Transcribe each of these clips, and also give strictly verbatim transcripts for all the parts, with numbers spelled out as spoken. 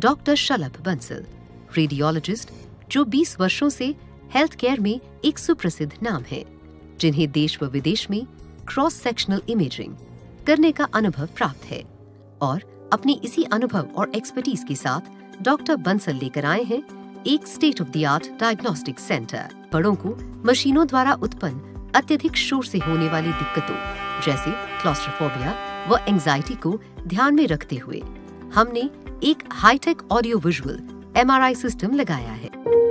Doctor शलभ Bansal, radiologist जो बीस वर्षों से हेल्थ केयर में एक सुप्रसिद्ध नाम है, जिन्हें देश व विदेश में क्रॉस सेक्शनल इमेजिंग करने का अनुभव प्राप्त है। और अपनी इसी अनुभव और एक्सपर्टीज के साथ डॉक्टर बंसल लेकर आए हैं एक state of the art diagnostic centre. बड़ों को मशीनों द्वारा उत्पन्न अत्यधिक शोर से होने वाली दिक्कतों जैसे क्लॉस्ट्रोफोबिया व एंजाइटी को ध्यान में रखते हुए हमने एक hi tech audio visual M R I system लगाया है।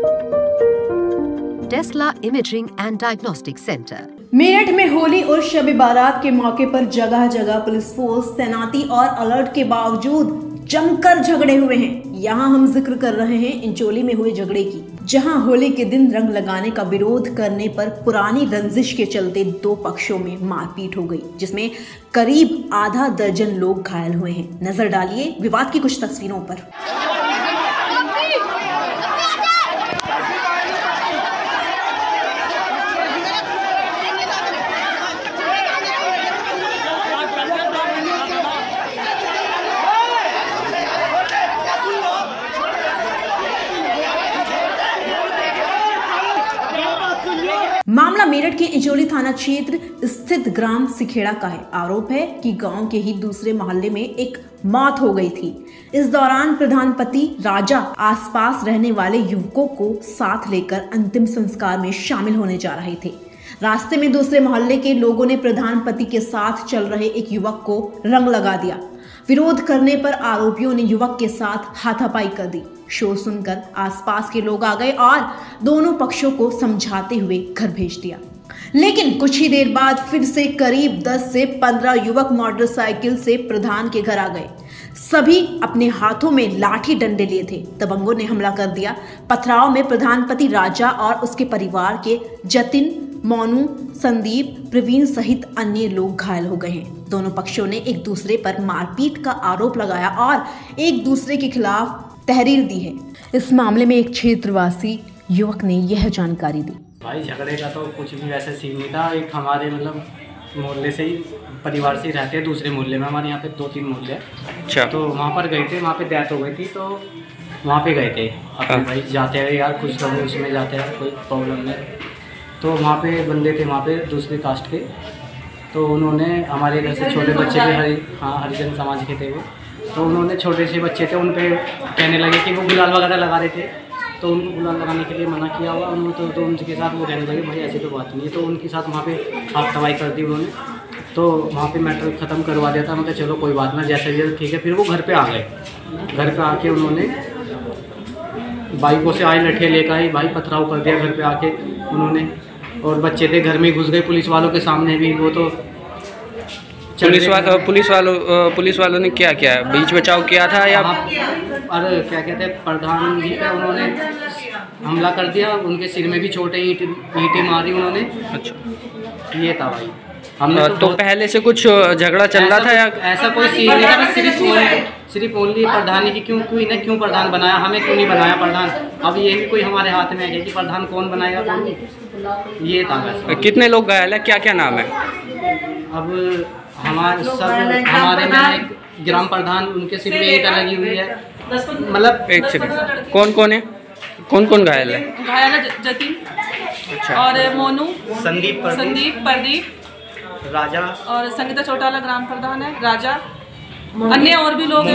Tesla imaging and diagnostic centre. Meerut में होली और शब बारात के मौके पर जगह जगह पुलिस फोर्स तैनाती और अलर्ट के बावजूद जमकर झगड़े हुए हैं। यहाँ हम जिक्र कर रहे हैं इंचोली में हुए झगड़े की, जहां होली के दिन रंग लगाने का विरोध करने पर पुरानी रंजिश के चलते दो पक्षों में मारपीट हो गई, जिसमें करीब आधा दर्जन लोग घायल हुए हैं। नजर डालिए विवाद की कुछ तस्वीरों पर। मामला मेरठ के इंचोली थाना क्षेत्र स्थित ग्राम सिखेड़ा का है। आरोप है कि गांव के ही दूसरे मोहल्ले में एक मौत हो गई थी। इस दौरान प्रधान पति राजा आसपास रहने वाले युवकों को साथ लेकर अंतिम संस्कार में शामिल होने जा रहे थे। रास्ते में दूसरे मोहल्ले के लोगों ने प्रधान पति के साथ चल रहे एक युवक को रंग लगा दिया। विरोध करने पर आरोपियों ने युवक के साथ हाथापाई कर दी। शोर सुनकर आसपास के लोग आ गए और दोनों पक्षों को समझाते हुए घर भेज दिया। लेकिन कुछ ही देर बाद फिर से करीब दस से पंद्रह युवक मोटरसाइकिल से प्रधान के घर आ गए। सभी अपने हाथों में लाठी डंडे लिए थे। दबंगों ने हमला कर दिया। पथराव में प्रधानपति राजा और उसके परिवार के जतिन, मोनू, संदीप, प्रवीण सहित अन्य लोग घायल हो गए हैं। दोनों पक्षों ने एक दूसरे पर मारपीट का आरोप लगाया और एक दूसरे के खिलाफ तहरीर दी है। इस मामले में एक क्षेत्रवासी युवक ने यह जानकारी दी। भाई झगड़े का तो कुछ भी वैसे सीन नहीं था। एक हमारे मतलब मोहल्ले से ही परिवार से ही रहते हैं, दूसरे मोहल्ले में, हमारे यहाँ पे दो तीन मोहल्ले। अच्छा। तो वहाँ पर गए थे, वहाँ पे डेथ हो गई थी, तो वहाँ पे गए थे अपने भाई जाते हैं यार कुछ लोग उसमें जाते हैं, कोई प्रॉब्लम नहीं। तो वहाँ पे बंदे थे, वहाँ पे दूसरे कास्ट के, तो उन्होंने हमारे इधर से छोटे बच्चे भी हरि हाँ हरिजन समाज के थे वो, तो उन्होंने छोटे से बच्चे थे उन पे कहने लगे कि वो गुलाल वगैरह लगा रहे थे, तो उनको गुलाल लगाने के लिए मना किया हुआ उन्होंने। तो, तो उनके साथ वो कहने लगे भाई ऐसी तो बात नहीं है, तो उनके साथ वहाँ पे हाथ दवाई कर दी उन्होंने। तो वहाँ पे मैटर ख़त्म करवा दिया था। मतलब चलो कोई बात ना, जैसे भी ठीक है। फिर वो घर पे आ गए। घर पे आके उन्होंने बाइकों से आए, लठे लेकर आए, भाई पथराव कर दिया घर पे आके उन्होंने। और बच्चे थे घर में घुस गए पुलिस वालों के सामने भी। वो तो पुलिस वालों पुलिस वालों पुलिस वालों ने क्या किया, बीच बचाव किया था या अरे क्या कहते हैं, प्रधान जी पे उन्होंने हमला कर दिया। उनके सिर में भी छोटे ईंट ईंटें मारी उन्होंने। अच्छा, ये था भाई। हमने तो, तो पहले से कुछ झगड़ा चल रहा था या ऐसा कोई सीन नहीं था? सिर्फ सिर्फ ओनली प्रधान की क्यों क्यों इन्हें क्यों प्रधान बनाया, हमें क्यों नहीं बनाया प्रधान? अब ये भी कोई हमारे हाथ में है कि प्रधान कौन बनाएगा कौन नहीं, ये था बस। कितने लोग घायल है, क्या क्या नाम है? अब हमारे सब हमारे में एक ग्राम प्रधान, उनके सिर में ईंट लगी हुई है। मतलब एक सेकंड, कौन कौन है, कौन कौन घायल है? घायल है जतिन, अच्छा, और मोनू, संदीप संदीप प्रदीप, राजा और संगीता चौटाला ग्राम प्रधान है, राजा, अन्य और भी लोग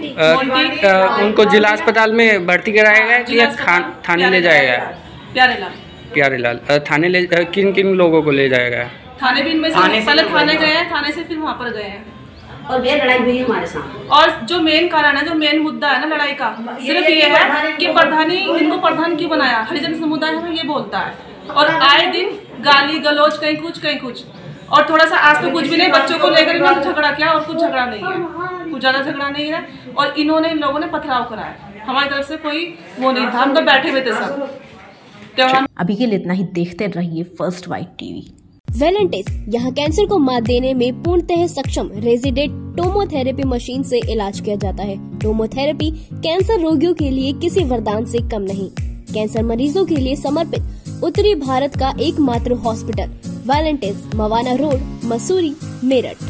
हैं। उनको जिला अस्पताल में भर्ती कराया गया है या थाने ले जाया गया? प्यारेलाल प्यारेलाल थाने ले, किन किन लोगों को ले जाया गया? थाने भी इनमें से पहले थाने गए हैं, थाने से फिर वहाँ पर गए हैं और बेर लड़ाई हुई है हमारे साथ। और जो मेन कारण है, जो मेन मुद्दा है ना लड़ाई का, सिर्फ ये है कि प्रधानी, इनको प्रधान क्यों बनाया, हरिजन समुदाय है ये बोलता है। और आए दिन गाली गलौज, कहीं कुछ कहीं कुछ, और थोड़ा सा आज तो कुछ भी नहीं, बच्चों को लेकर इन्होंने झगड़ा किया और कुछ झगड़ा नहीं है, कुछ ज़्यादा झगड़ा नहीं है। और इन्होंने इन लोगों ने पथराव कराया, हमारी तरफ से कोई वो नहीं था, हम तो बैठे हुए थे सब। अभी के लिए इतना ही। देखते रहिए फर्स्ट बाइट टीवी। वेलेंटिस यहाँ कैंसर को मात देने में पूर्णतः सक्षम रेजिडेंट टोमोथेरेपी मशीन से इलाज किया जाता है। टोमोथेरेपी कैंसर रोगियों के लिए किसी वरदान से कम नहीं। कैंसर मरीजों के लिए समर्पित उत्तरी भारत का एकमात्र hospital Valentis, Mawana road, Mussoorie, Meerut.